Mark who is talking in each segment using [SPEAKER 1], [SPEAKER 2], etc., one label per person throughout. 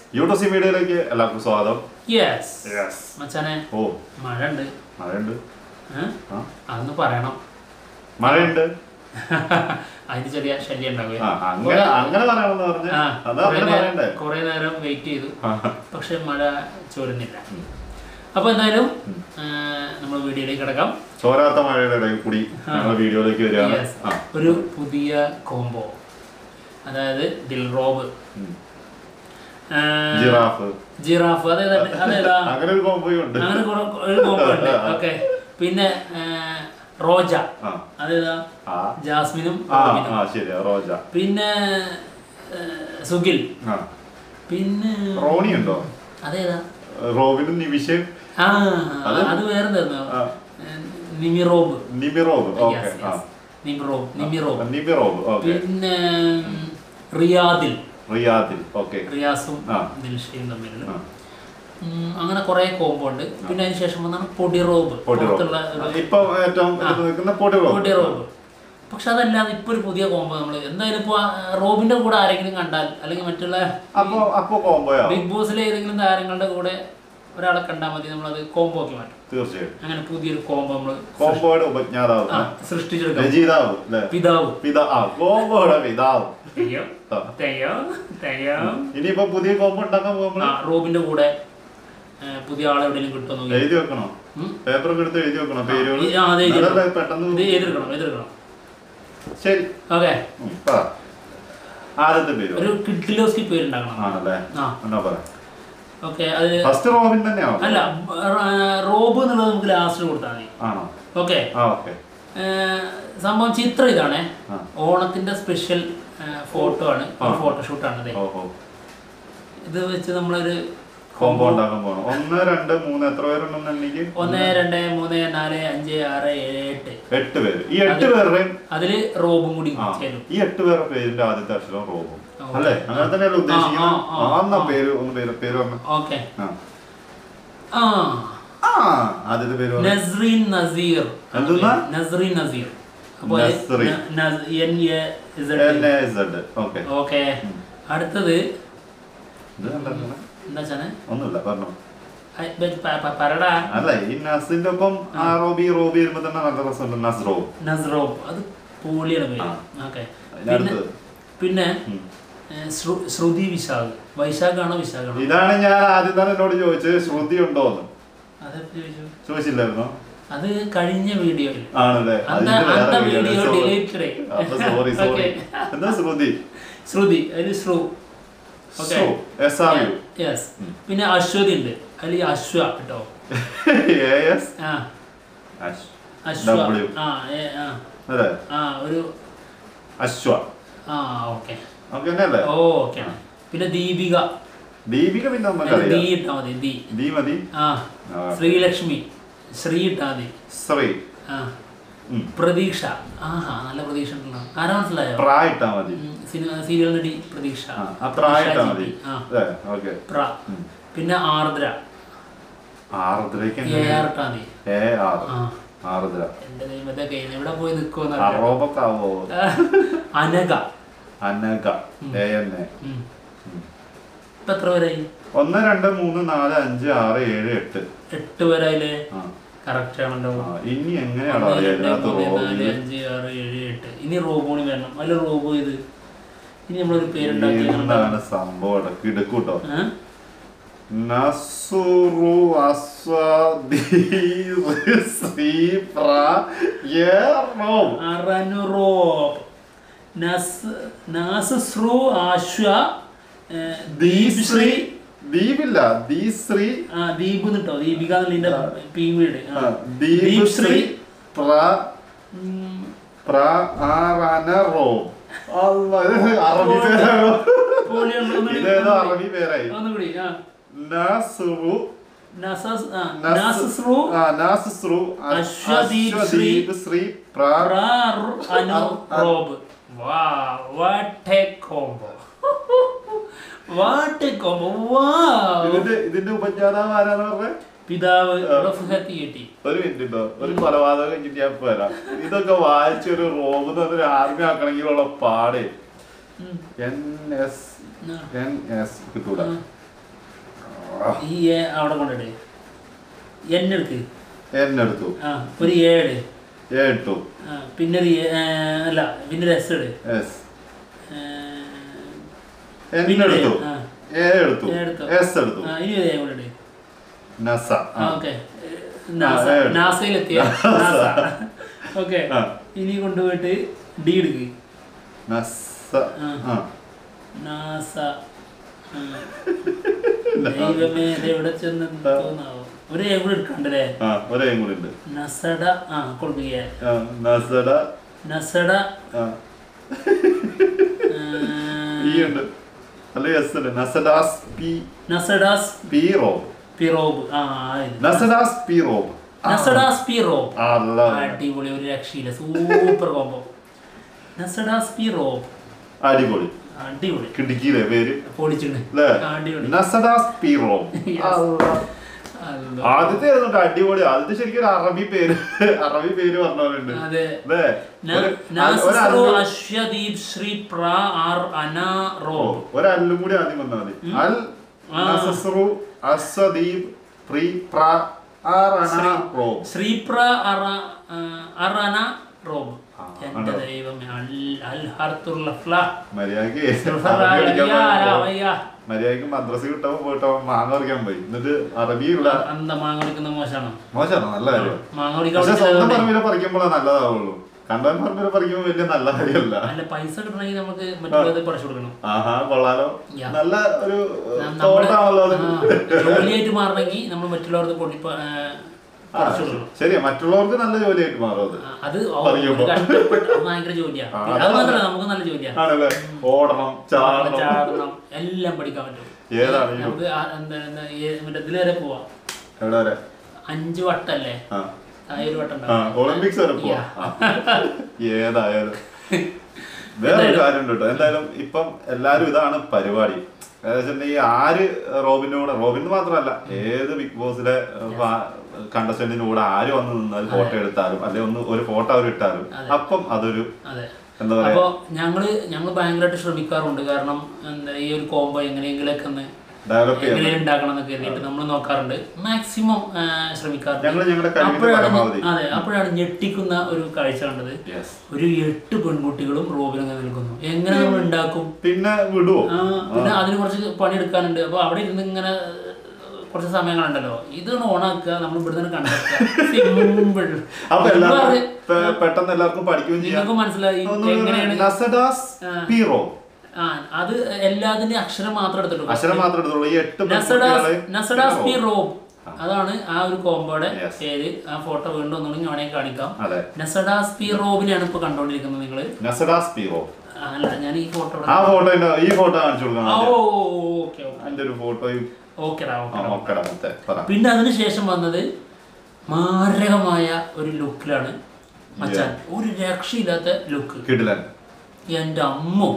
[SPEAKER 1] yootooceemedia എല്ലാവർക്കും സ്വാഗതം.
[SPEAKER 2] മച്ചാനെ മഴയുണ്ട്. അതൊന്ന് പറയണം.
[SPEAKER 1] മഴയുണ്ട്.
[SPEAKER 2] അതിന് ചെറിയ ശല്യം ഉണ്ടാവുക. കുറെ നേരം വെയിറ്റ് ചെയ്തു, പക്ഷെ മഴ ചോരുന്നില്ല. അപ്പൊ എന്തായാലും നമ്മൾ വീഡിയോയിലേക്ക് കിടക്കാം.
[SPEAKER 1] ചോരാത്ത മഴയുടെ ഇടയിൽ കൂടി വീഡിയോയിലേക്ക് വരികയാണ്.
[SPEAKER 2] ഒരു പുതിയ കോംബോ, അതായത് ദിൽറോബ് ജിറാഫ് അതേതാ
[SPEAKER 1] അങ്ങനെ ഒരു കോംബോ ഉണ്ട്.
[SPEAKER 2] ഓക്കെ. പിന്നെ റോജ, അതേതാ ജാസ്മിനും
[SPEAKER 1] റോജ.
[SPEAKER 2] പിന്നെ സുഗിൽ, പിന്നെ
[SPEAKER 1] റോണി ഉണ്ടോ?
[SPEAKER 2] അതേതാ
[SPEAKER 1] റോബിനും നിമിഷയും.
[SPEAKER 2] അത് വേറെ നിമിറോബ്. പിന്നെ റിയാസും ദിൽഷയും തമ്മിലുള്ള അങ്ങനെ കുറെ കോംബോ ഉണ്ട്. പിന്നെ അതിന് ശേഷം വന്നാണ് പൊടിറോബ്. പക്ഷെ അതല്ലാതെ ഇപ്പൊ ഒരു പുതിയ കോംബോ നമ്മൾ എന്തായാലും ഇപ്പൊ റോബിന്റെ കൂടെ ആരെങ്കിലും കണ്ടാൽ, അല്ലെങ്കിൽ മറ്റുള്ള ബിഗ് ബോസിലെ ഏതെങ്കിലും താരങ്ങളുടെ കൂടെ ഒരാളെ കണ്ടാൽ മതി, നമ്മളത് കോംബോ ആക്കി മാറ്റും.
[SPEAKER 1] തീർച്ചയായും
[SPEAKER 2] അങ്ങനെ പുതിയൊരു കോംബോ നമ്മൾ
[SPEAKER 1] സൃഷ്ടിച്ചെടുക്കും. ഇനിയിപ്പോ പുതിയ കോംബോ ഉണ്ടാക്കാൻ പോകുമ്പോൾ
[SPEAKER 2] റോബിന്റെ കൂടെ പുതിയ ആളെ എവിടെയെങ്കിലും കിട്ടുമോ
[SPEAKER 1] എഴുതി വെക്കണോ? പേപ്പറൊക്കെ എടുത്ത് എഴുതി വെക്കണോ? പേരുകൾ
[SPEAKER 2] എതിർക്കണം.
[SPEAKER 1] ശരി,
[SPEAKER 2] ഓക്കെ.
[SPEAKER 1] ആദ്യത്തെ പേര്
[SPEAKER 2] ഒരു കിഡ്ലോസ്കി പേരുണ്ടാക്കണം. ഓക്കെ. അത്
[SPEAKER 1] ഫസ്റ്റ് റോബിൻ തന്നെയാണോ?
[SPEAKER 2] അല്ല, റോബ് എന്നുള്ളത് നമുക്ക് ലാസ്റ്റ് കൊടുത്താൽ മതി. ഓക്കെ. സംഭവം ചിത്രം ഇതാണേ. ഓണത്തിന്റെ സ്പെഷ്യൽ ഫോട്ടോ ആണ്, ഫോട്ടോഷൂട്ടാണ്. ഇത് വെച്ച് നമ്മളൊരു
[SPEAKER 1] കോംബോ ഉണ്ടാക്കാൻ പോകണം. 1 2 3 എത്ര പേരുണ്ടെന്നുണ്ടെങ്കിൽ
[SPEAKER 2] 1 2 3 4 5 6 7 8
[SPEAKER 1] പേര്. ഈ 8 പേരുടെയും
[SPEAKER 2] അതില് റോബും കൂടി ചേരും.
[SPEAKER 1] ഈ 8 പേരുടെ പേരിന്റെ ആദ്യത്തെ അക്ഷരം റോബും അല്ലേ? അങ്ങനെ തന്നെയല്ല ഉദ്ദേശിക്കുന്നത്. പേര് പറഞ്ഞു.
[SPEAKER 2] ഓക്കെ.
[SPEAKER 1] ആദ്യത്തെ പേര്
[SPEAKER 2] നസ്രീൻ നസീർ. നസ്രീൻ നസീർ. ഓക്കെ. അടുത്തത്
[SPEAKER 1] ഒന്നുമില്ല, പറഞ്ഞോ.
[SPEAKER 2] അല്ല,
[SPEAKER 1] ഈ നസിന്റെ ഒപ്പം റോബി വരുമ്പോ തന്നെ നല്ല രസമുണ്ട്.
[SPEAKER 2] നസ്റോബ് അത് പോളിയാണ് പേര്. ഓക്കെ. പിന്നെ ശ്രുതി വിശാഖ്. വൈശാഖാണോ വിശാഖാണോ?
[SPEAKER 1] ഇതാണ് ഞാൻ ആദ്യം തന്നെ എന്നോട് ചോദിച്ചത്, ശ്രുതി ഉണ്ടോന്ന്. ചോദിച്ചില്ലായിരുന്നോ?
[SPEAKER 2] അത് കഴിഞ്ഞ വീഡിയോയിൽ
[SPEAKER 1] ആണല്ലേ?
[SPEAKER 2] ശ്രുതി അതിൽ പിന്നെ അശ്വതി ഉണ്ട് അതിൽ അശ്വ കേട്ടോ. ഒരു
[SPEAKER 1] അശ്വ.
[SPEAKER 2] ഓക്കെ. പിന്നെ
[SPEAKER 1] ദീപിക. പിന്നെ
[SPEAKER 2] മതി. ശ്രീലക്ഷ്മി. ശ്രീ ഇട്ടാ മതി. പ്രതീക്ഷ. നല്ല പ്രതീക്ഷ ഉണ്ടല്ലോ. ആരാ മനസ്സിലായോ? സീരിയൽ നടി പ്രതീക്ഷ. പിന്നെ ആർദ്ര. എന്റെ ദൈവത്തെ എവിടെ പോയി നിൽക്കുമെന്ന്. അനഘ. ഇപ്പൊ എത്ര പേരായി?
[SPEAKER 1] 1 2 3 4 5 6 7
[SPEAKER 2] 8 പേരായില്ലേ? കറക്റ്റ് ആണല്ലോ.
[SPEAKER 1] ഇനി എങ്ങനെയാണ്
[SPEAKER 2] 1 2 3 4 5 6 7 8. ഇനി റോബോണി വരണം. അല്ല, റോബോ ഇത് ഇനി നമ്മളൊരു പേരുണ്ടാക്കി
[SPEAKER 1] സംഭവം കിടക്കൂട്ടോ. ദീപില്ല, ദീശ്രീ.
[SPEAKER 2] ദീപ് കേട്ടോ. ദീപിക എന്നുള്ളതിന്റെ വീട്.
[SPEAKER 1] ദീപ്ശ്രീ അറബി പേരായി. ഇതിന്റെ ഉപജ്ഞാതാവ് ആരാന്ന് പറഞ്ഞ?
[SPEAKER 2] പിതാവ് റഫ്ഹത്ത് UT.
[SPEAKER 1] ഒരു മിനിറ്റ് ഉണ്ടോ, ഒരു കൊലപാതകം കഴിഞ്ഞിട്ട് ഞാൻ വരാം. ഇതൊക്കെ വായിച്ചൊരു റോബ് ആർമി ആക്കണമെങ്കിലുള്ള പാട്. കിട്ടൂല.
[SPEAKER 2] ഈ എ അവിടെ കൊണ്ടിട്ട് എന്നെടുക്ക്
[SPEAKER 1] എന്നെടുത്തു
[SPEAKER 2] ഒരു ഏഴ്
[SPEAKER 1] ഇട്ടു
[SPEAKER 2] പിന്നെ ഒരു അല്ല പിന്നെ ഒരു എസ് ഇട്
[SPEAKER 1] എന്നെടുത്തു എടുത്തു എസ് എടുത്തു
[SPEAKER 2] ഇനി കൊണ്ടിട്ട്
[SPEAKER 1] നസ
[SPEAKER 2] ഓക്കെ നാസയിലെത്തിയ ഓക്കെ ഇനി കൊണ്ടുപോയിട്ട് ഡി എടുക്ക് നാസ ദൈവമേ എവിടെ ചെന്ന് തോന്നാവോ ഒരു ഏം കൂടി എടുക്കണ്ടല്ലേ നസഡ കൊടുക്കുക നസഡ അടിപൊളി ഒരു രക്ഷയില്ല സൂപ്പർ കോംബോ നസഡാസ് പി റോബ്
[SPEAKER 1] അടിപൊളി
[SPEAKER 2] അടിപൊളി
[SPEAKER 1] കിട്ടിക്കില്ലേ പേര്
[SPEAKER 2] പൊളിച്ചിട്ടുണ്ട് അടിപൊളി
[SPEAKER 1] നസഡാസ് പി റോബ് ആദ്യത്തെ അടിപൊളി ആദ്യത്തെ ശരിക്കും അറബി പേര് പറഞ്ഞവരുണ്ട് ഒരല്ലും കൂടി ആദ്യം വന്നാൽ മതി അൽ നസസ്റു അസ്സദീബ് പ്രീ പ്ര അറന റോബ്
[SPEAKER 2] ശ്രീ പ്ര അറന റോബ് എന്റെ ദൈവമേ അൽ ഹർത്തുൽ
[SPEAKER 1] മര്യാദക്ക് മദ്രസ കിട്ടപ്പോ പോയിട്ടോ മാങ്ങ പറിക്കാൻ പോയി എന്നിട്ട് അറബിയുള്ള
[SPEAKER 2] മാങ്ങ പറിക്കുന്ന
[SPEAKER 1] മോശമാണോ നല്ല കാര്യം പക്ഷെ സ്വന്തം പറമ്പിലെ പറിക്കുമ്പോഴാണ് നല്ലതാവുള്ളൂ കണ്ടവൻ പറമ്പിലെ പറിക്കുമ്പോ വലിയ നല്ല കാര്യമല്ല
[SPEAKER 2] പൈസ കിട്ടണമെങ്കിൽ നമുക്ക് മറ്റുള്ളത് പറിച്ചു കൊടുക്കണം
[SPEAKER 1] കൊള്ളാലോ നല്ല ഒരു തോട്ടാണല്ലോ
[SPEAKER 2] ജോലിയായിട്ട് മാറണമെങ്കിൽ നമ്മൾ മറ്റുള്ളവർക്ക്
[SPEAKER 1] ശരിയാ മറ്റുള്ളവർക്ക് നല്ല ജോലിയായിട്ട് മാറും
[SPEAKER 2] അത് ഭയങ്കര ജോലിയാണ് അത് മാത്രമല്ല നമുക്ക് നല്ല ജോലിയാണ്
[SPEAKER 1] ഓടണം
[SPEAKER 2] ചാടണം എല്ലാം പഠിക്കാൻ പറ്റും നമുക്ക് ഇതിൽ വരെ പോവാം 5 വട്ടല്ലേ ഒരു വട്ടം
[SPEAKER 1] ഒളിമ്പിക്സ് വരെ പോവാ ഏതായാലും വേറൊരു കാര്യം ഉണ്ട് കേട്ടോ എന്തായാലും ഇപ്പം എല്ലാരും ഇതാണ് പരിപാടി ഈ ആര് റോബിന് മാത്രമല്ല ഏത് ബിഗ് ബോസിലെ കണ്ടസ്റ്റന്റിന്റെ കൂടെ ആര് വന്ന് നിന്നാലും ഫോട്ടോ എടുത്താലും അല്ലെ ഒരു ഫോട്ടോ അവർ ഇട്ടാലും അപ്പം അതൊരു എന്താ പറയാ.
[SPEAKER 2] അപ്പൊ ഞങ്ങള് ഭയങ്കരമായിട്ട് ശ്രമിക്കാറുണ്ട്. കാരണം എന്താ ഈ ഒരു കോംബോ എങ്ങനെയെങ്കിലൊക്കെ ഒന്ന് എങ്ങനെ ഉണ്ടാക്കണം എന്നൊക്കെ കരുതിയിട്ട് നമ്മൾ നോക്കാറുണ്ട്. മാക്സിമം ശ്രമിക്കാറുണ്ട്. അപ്പോഴാണ് ഞെട്ടിക്കുന്ന ഒരു കാഴ്ച കണ്ടത്. ഒരു 8 പെൺകുട്ടികളും റോബിനൊക്കെ നിൽക്കുന്നു. എങ്ങനെ നമ്മൾ ഉണ്ടാക്കും?
[SPEAKER 1] പിന്നെ വിടുവോ?
[SPEAKER 2] പിന്നെ അതിന് കുറച്ച് പണിയെടുക്കാനുണ്ട്. അപ്പൊ അവിടെ ഇരുന്ന് ഇങ്ങനെ കുറച്ച് സമയങ്ങളുണ്ടല്ലോ, ഇതാണ് ഓണാക്കുക, നമ്മൾ ഇവിടുന്ന് കണ്ടെത്തുക.
[SPEAKER 1] പെട്ടെന്ന് എല്ലാവർക്കും പഠിക്കുകയും
[SPEAKER 2] നിങ്ങൾക്ക് മനസ്സിലായി എങ്ങനെയാണ് അത് എല്ലാത്തിന്റെയും അക്ഷരം മാത്രം എടുത്തിട്ടുള്ളൂ. അതാണ് ആ ഒരു കോംബോയുടെ പേര്. ആ ഫോട്ടോ വീണ്ടും ഒന്നുകൂടി ഞാനേ കാണിക്കാം. നസഡാസ് പി റോബിനെയാണ് ഇപ്പൊ കണ്ടോണ്ടിരിക്കുന്നത് നിങ്ങള്. അല്ല, ഞാൻ ഈ ഫോട്ടോ പിന്നെ അതിനുശേഷം വന്നത് മാരകമായ ഒരു ലുക്കിലാണ് മച്ചാൻ. ഒരു രക്ഷയില്ലാത്ത ലുക്ക്. എന്റെ അമ്മോ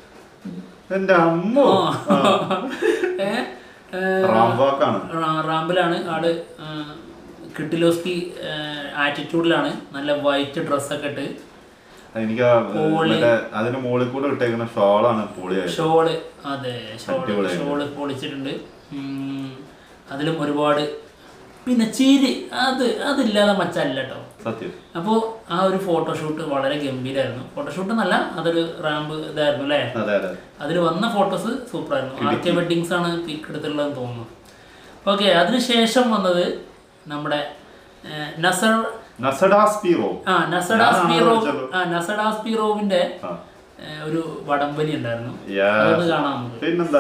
[SPEAKER 2] റാമ്പിലാണ് ആള്. കിട്ടിലോസ്കി ആറ്റിറ്റ്യൂഡിലാണ്. നല്ല വൈറ്റ് ഡ്രസ്സൊക്കെ ഇട്ട്.
[SPEAKER 1] എനിക്ക് അതിന് മുകളിൽ കൂടെ ഇട്ടേക്കുന്ന ഷോളാണ്
[SPEAKER 2] ഷോള്. അതെ, ഷോള് പൊളിച്ചിട്ടുണ്ട്. അതിലും ഒരുപാട്. പിന്നെ ചിരി അതില്ലാതെ മച്ചല്ല കേട്ടോ
[SPEAKER 1] സത്യം.
[SPEAKER 2] അപ്പോൾ ആ ഒരു ഫോട്ടോഷൂട്ട് വളരെ ഗംഭീരമായിരുന്നു. ഫോട്ടോഷൂട്ട് എന്നല്ല, അതൊരു റാമ്പ് ഇതായിരുന്നു അല്ലേ. അതിൽ വന്ന ഫോട്ടോസ് സൂപ്പറായിരുന്നു. ആർക്കെ വെഡിങ്സ് ആണ് പിക്ക് എടുത്തുള്ളതെന്ന് തോന്നുന്നു. ഓക്കെ, അതിനുശേഷം വന്നത് നമ്മുടെ നസഡാസ് പി റോബിന്റെ ഒരു വടംവലി ഉണ്ടായിരുന്നു. അതൊന്ന് കാണാം നമുക്ക്.
[SPEAKER 1] പിന്നെന്താ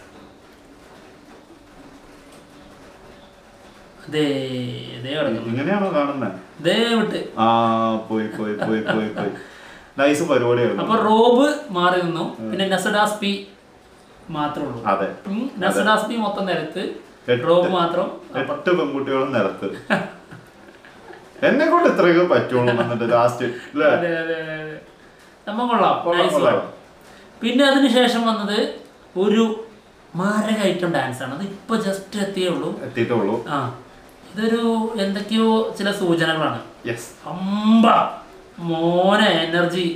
[SPEAKER 1] ഇങ്ങനെയാണോ കാണുന്നത്?
[SPEAKER 2] അപ്പൊ റോബ് മാറി നിന്നു. പിന്നെ നസഡാസ് പി മാത്രമേ ഉള്ളൂ. നസഡാസ് പി മൊത്തം നിരത്ത്, റോബ് മാത്രം
[SPEAKER 1] 8 പെൺകുട്ടികളും നിരത്ത്. എന്നെ കൊണ്ട് ഇത്രയൊക്കെ പറ്റുള്ളൂ ലാസ്റ്റ്.
[SPEAKER 2] പിന്നെ അതിനുശേഷം വന്നത് ഒരു മാരക ഐറ്റം ഡാൻസ് ആണ്. അത് ഇപ്പൊ ജസ്റ്റ് എത്തിയിട്ടുള്ളൂ. ഇതൊരു എന്തൊക്കെയോ ചില സൂചനകളാണ്. മോനെ എനർജി.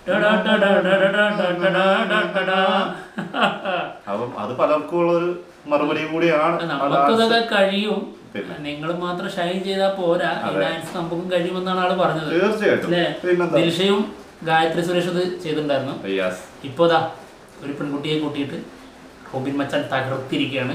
[SPEAKER 1] അപ്പം അത് പലർക്കും ഉള്ളൊരു മറുപടി കൂടിയാണ്.
[SPEAKER 2] നമുക്കതൊക്കെ കഴിയും, നിങ്ങൾ മാത്രം ഷൈൻ ചെയ്താൽ പോരാ, ഡാൻസ് നമുക്കും കഴിയുമെന്നാണ് ആള് പറഞ്ഞത്.
[SPEAKER 1] തീർച്ചയായിട്ടും.
[SPEAKER 2] ദിൽഷയും ഗായത്രി സുരേഷ് ഇത് ചെയ്തിട്ടുണ്ടായിരുന്നു. ഇപ്പൊ ഒരു പെൺകുട്ടിയെ കൂട്ടിയിട്ട് റോബിൻ മച്ചാൻ തകർത്തിരിക്കുകയാണ്.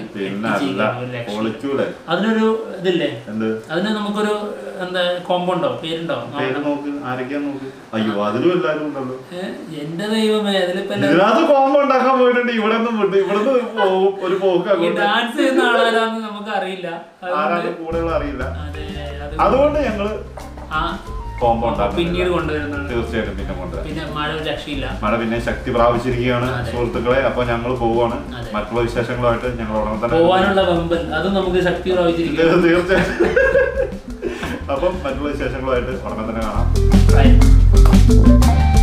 [SPEAKER 2] അതിനൊരു ഇതില്ലേ, അതിന് നമുക്കൊരു എന്താ കോംബോ ഉണ്ടോ, പേരുണ്ടോ?
[SPEAKER 1] അയ്യോ അതിലും എല്ലാരും ഉണ്ടല്ലോ.
[SPEAKER 2] എന്റെ ദൈവമേ, അതിലിപ്പോ
[SPEAKER 1] കോംബോ ഉണ്ടാക്കാൻ പോയിട്ടുണ്ട്. ഇവിടെ ഒരു
[SPEAKER 2] ഡാൻസ് ചെയ്യുന്ന ആളാരാന്ന് നമുക്ക് അറിയില്ല,
[SPEAKER 1] അറിയില്ല. അതുകൊണ്ട് ഞങ്ങള്
[SPEAKER 2] പിന്നീട് കൊണ്ടുവരുന്നുണ്ട്.
[SPEAKER 1] തീർച്ചയായിട്ടും പിന്നെ കൊണ്ടുവരാം.
[SPEAKER 2] പിന്നെ മഴ രക്ഷയില്ല,
[SPEAKER 1] മഴ പിന്നെ ശക്തി പ്രാപിച്ചിരിക്കുകയാണ് സുഹൃത്തുക്കളെ. അപ്പൊ ഞങ്ങൾ പോവാണ്. മറ്റുള്ള വിശേഷങ്ങളുമായിട്ട് ഞങ്ങൾ ഉടനെ തന്നെ
[SPEAKER 2] പോവാനുള്ള വമ്പൻ അതും നമുക്ക് ശക്തി പ്രാപിച്ചിരിക്കുകയാണ്.
[SPEAKER 1] തീർച്ചയായിട്ടും. അപ്പം മറ്റുള്ള വിശേഷങ്ങളുമായിട്ട് ഉടനെ തന്നെ കാണാം.